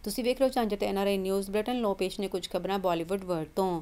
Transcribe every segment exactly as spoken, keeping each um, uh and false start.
ਤੁਸੀਂ ਵੇਖ ਰਹੇ ਹੋ ਝਾਂਜਰ ਤੇ N R I news bulletin. ਲੋ ਪੇਸ਼ ਨੇ ਕੁਝ ਖਬਰਾਂ ਬਾਲੀਵੁੱਡ ਵਰਲਡ ਤੋਂ।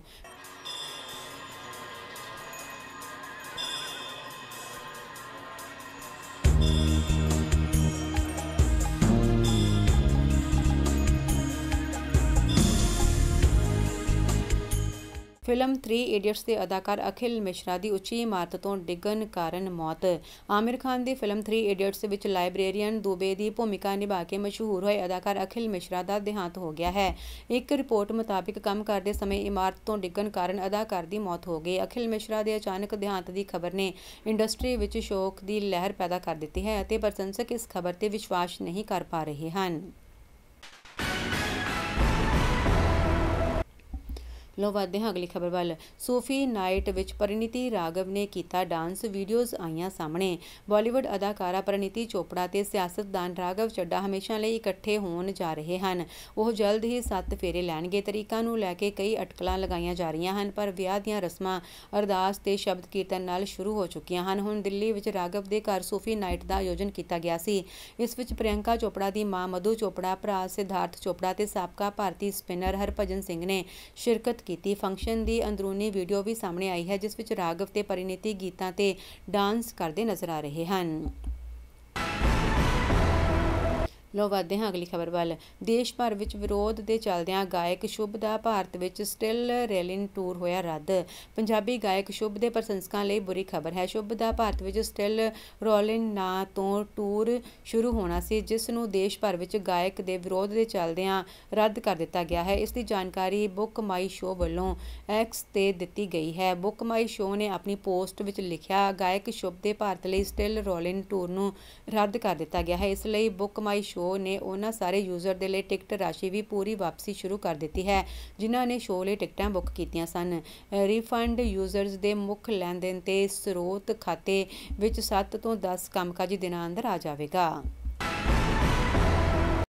फिल्म थ्री इडियट्स के अदाकार अखिल मिश्रा की उच्ची इमारत तो डिगन कारण मौत। आमिर खान की फिल्म थ्री इडियट्स विच लाइब्रेरीयन दुबे की भूमिका निभा के मशहूर होए अदाकार अखिल मिश्रा का देहांत हो गया है। एक रिपोर्ट मुताबिक काम करते समय इमारत तो डिगन कारण अदाकार की मौत हो गई। अखिल मिश्रा के अचानक देहांत की खबर ने इंडस्ट्री विच शोक की लहर पैदा कर दी है और प्रशंसक इस खबर से विश्वास नहीं कर पा रहे हैं। लो वधदे हां अगली खबर वाल। सूफी नाइट विच परिणीति राघव ने किया डांस, वीडियोज़ आईयां सामने। बॉलीवुड अदाकारा परिणीति चोपड़ा ते सियासतदान राघव चड्ढा हमेशा लिए इकट्ठे होण जा रहे हैं। वो जल्द ही सत्त फेरे लैणगे। तरीकां नूं लैके कई अटकलां लगाईयां जा रहीआं हन, पर विआह दीआं रस्मां अरदास ते शब्द कीर्तन नाल शुरू हो चुकीआं हन। हुण दिल्ली विच राघव दे घर सूफी नाइट दा आयोजन किया गया सी। इस विच प्रियंका चोपड़ा दी मां मधु चोपड़ा, भरा सिद्धार्थ चोपड़ा ते साबका भारती स्पिनर हरभजन सिंह ने शिरकत की। फंक्शन की अंदरूनी वीडियो भी सामने आई है जिस विच राघव ते परिणीति गीतां ते डांस करते नजर आ रहे हैं। लो वधदे हां अगली खबर वाल। देश भर विच विरोध के चलदिआं गायक शुभ का भारत विच स्टिल रैलिंग टूर होया रद्द। पंजाबी गायक शुभ के प्रशंसकों लिए बुरी खबर है। शुभ का भारत विच स्टिल रॉलिंग नां तो टूर शुरू होना सी, जिस नूं देश भर विच गायक के विरोध के चलदिआं रद्द कर दिता गया है। इसकी जानकारी बुक माई शो वालों एक्स ते दिती गई है। बुक माई शो ने अपनी पोस्ट विच लिखिया, गायक शुभ के भारत लिए स्टिल रॉलिंग टूर नूं रद्द कर दिता गया है। इसलिए बुक माई शो ने उन्होंने सारे यूजर के लिए टिकट राशि भी पूरी वापसी शुरू कर दी है जिन्हों ने शो लिए टिकटां बुक कीतियां सन। रिफंड यूजर्स के मुख लैन देन ते स्रोत खाते विच सत्त तो दस कामकाजी दिनां अंदर आ जाएगा।